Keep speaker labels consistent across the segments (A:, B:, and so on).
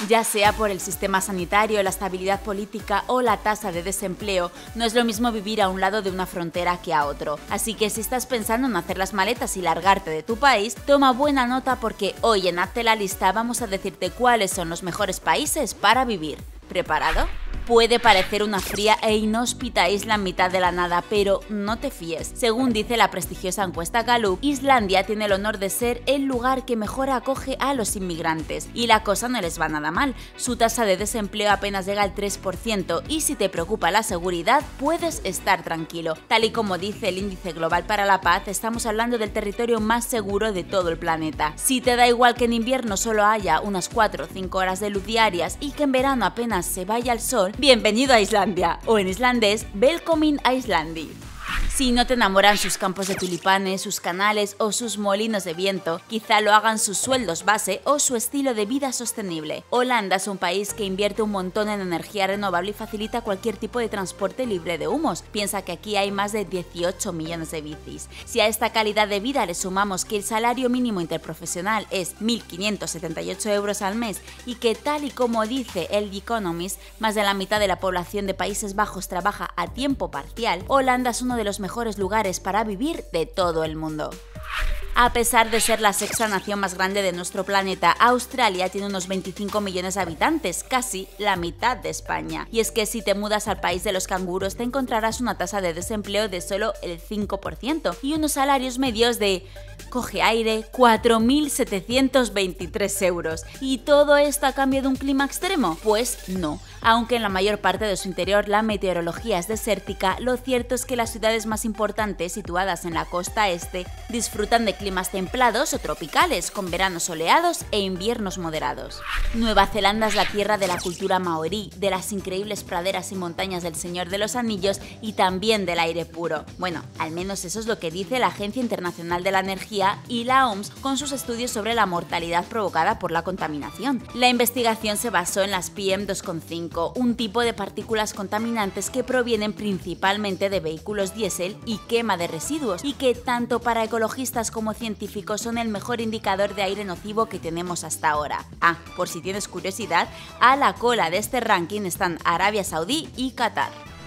A: Ya sea por el sistema sanitario, la estabilidad política o la tasa de desempleo, no es lo mismo vivir a un lado de una frontera que a otro. Así que si estás pensando en hacer las maletas y largarte de tu país, toma buena nota porque hoy en Hazte la Lista vamos a decirte cuáles son los mejores países para vivir. ¿Preparado? Puede parecer una fría e inhóspita isla en mitad de la nada, pero no te fíes. Según dice la prestigiosa encuesta Gallup, Islandia tiene el honor de ser el lugar que mejor acoge a los inmigrantes. Y la cosa no les va nada mal. Su tasa de desempleo apenas llega al 3% y si te preocupa la seguridad, puedes estar tranquilo. Tal y como dice el Índice Global para la Paz, estamos hablando del territorio más seguro de todo el planeta. Si te da igual que en invierno solo haya unas 4 o 5 horas de luz diarias y que en verano apenas se vaya el sol, bienvenido a Islandia, o en islandés, Velkomin a Islandi. Si no te enamoran sus campos de tulipanes, sus canales o sus molinos de viento, quizá lo hagan sus sueldos base o su estilo de vida sostenible. Holanda es un país que invierte un montón en energía renovable y facilita cualquier tipo de transporte libre de humos. Piensa que aquí hay más de 18 millones de bicis. Si a esta calidad de vida le sumamos que el salario mínimo interprofesional es 1.578 euros al mes y que, tal y como dice el The Economist, más de la mitad de la población de Países Bajos trabaja a tiempo parcial, Holanda es uno de los mejores lugares para vivir de todo el mundo. A pesar de ser la sexta nación más grande de nuestro planeta, Australia tiene unos 25 millones de habitantes, casi la mitad de España. Y es que si te mudas al país de los canguros te encontrarás una tasa de desempleo de solo el 5% y unos salarios medios de, coge aire, 4.723 euros. ¿Y todo esto a cambio de un clima extremo? Pues no. Aunque en la mayor parte de su interior la meteorología es desértica, lo cierto es que las ciudades más importantes, situadas en la costa este, disfrutan de climas templados o tropicales, con veranos soleados e inviernos moderados. Nueva Zelanda es la tierra de la cultura maorí, de las increíbles praderas y montañas del Señor de los Anillos y también del aire puro. Bueno, al menos eso es lo que dice la Agencia Internacional de la Energía y la OMS con sus estudios sobre la mortalidad provocada por la contaminación. La investigación se basó en las PM2,5, un tipo de partículas contaminantes que provienen principalmente de vehículos diésel y quema de residuos, y que tanto para ecologistas como científicos son el mejor indicador de aire nocivo que tenemos hasta ahora. Ah, por si tienes curiosidad, a la cola de este ranking están Arabia Saudí y Qatar.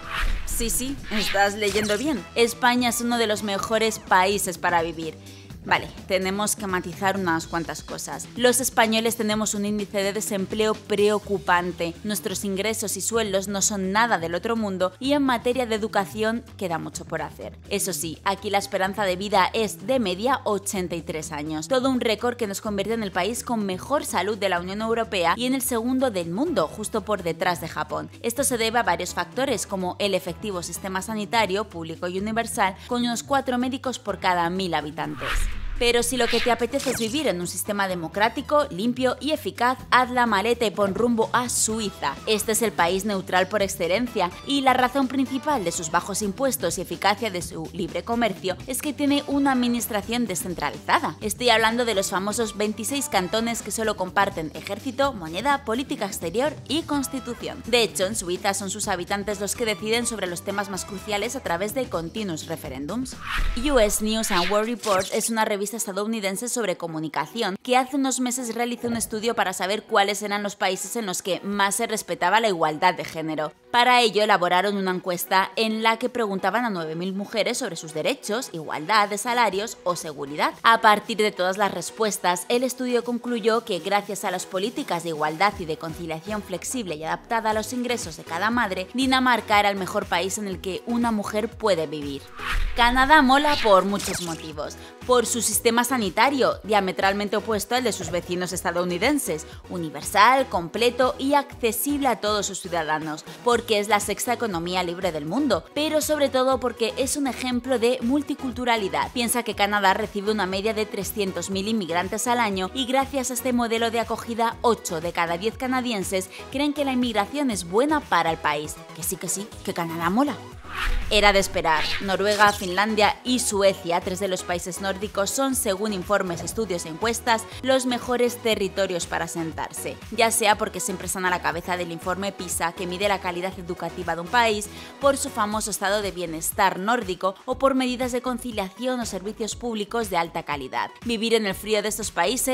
A: Sí, estás leyendo bien. España es uno de los mejores países para vivir. Vale, tenemos que matizar unas cuantas cosas. Los españoles tenemos un índice de desempleo preocupante, nuestros ingresos y sueldos no son nada del otro mundo y en materia de educación queda mucho por hacer. Eso sí, aquí la esperanza de vida es de media 83 años, todo un récord que nos convierte en el país con mejor salud de la Unión Europea y en el segundo del mundo, justo por detrás de Japón. Esto se debe a varios factores, como el efectivo sistema sanitario, público y universal, con unos 4 médicos por cada 1000 habitantes. Pero si lo que te apetece es vivir en un sistema democrático, limpio y eficaz, haz la maleta y pon rumbo a Suiza. Este es el país neutral por excelencia y la razón principal de sus bajos impuestos y eficacia de su libre comercio es que tiene una administración descentralizada. Estoy hablando de los famosos 26 cantones que solo comparten ejército, moneda, política exterior y constitución. De hecho, en Suiza son sus habitantes los que deciden sobre los temas más cruciales a través de continuos referéndums. US News and World Report es una revista estadounidense sobre comunicación que hace unos meses realizó un estudio para saber cuáles eran los países en los que más se respetaba la igualdad de género. Para ello elaboraron una encuesta en la que preguntaban a 9.000 mujeres sobre sus derechos, igualdad de salarios o seguridad. A partir de todas las respuestas, el estudio concluyó que gracias a las políticas de igualdad y de conciliación flexible y adaptada a los ingresos de cada madre, Dinamarca era el mejor país en el que una mujer puede vivir. Canadá mola por muchos motivos. Por su sistema sanitario, diametralmente opuesto al de sus vecinos estadounidenses, universal, completo y accesible a todos sus ciudadanos, porque es la sexta economía libre del mundo, pero sobre todo porque es un ejemplo de multiculturalidad. Piensa que Canadá recibe una media de 300.000 inmigrantes al año y gracias a este modelo de acogida, 8 de cada 10 canadienses creen que la inmigración es buena para el país. Que sí, que Canadá mola. Era de esperar. Noruega, Finlandia y Suecia, 3 de los países nórdicos, son, según informes, estudios e encuestas, los mejores territorios para asentarse, ya sea porque siempre están a la cabeza del informe PISA, que mide la calidad educativa de un país, por su famoso estado de bienestar nórdico o por medidas de conciliación o servicios públicos de alta calidad. Vivir en el frío de estos países,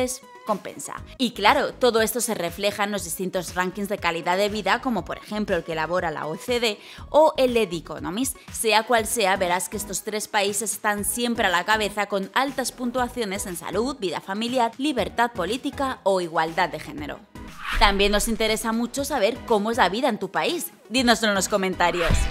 A: compensa. Y claro, todo esto se refleja en los distintos rankings de calidad de vida, como por ejemplo el que elabora la OECD o el de The Economist. Sea cual sea, verás que estos 3 países están siempre a la cabeza con altas puntuaciones en salud, vida familiar, libertad política o igualdad de género. También nos interesa mucho saber cómo es la vida en tu país. Dínoslo en los comentarios.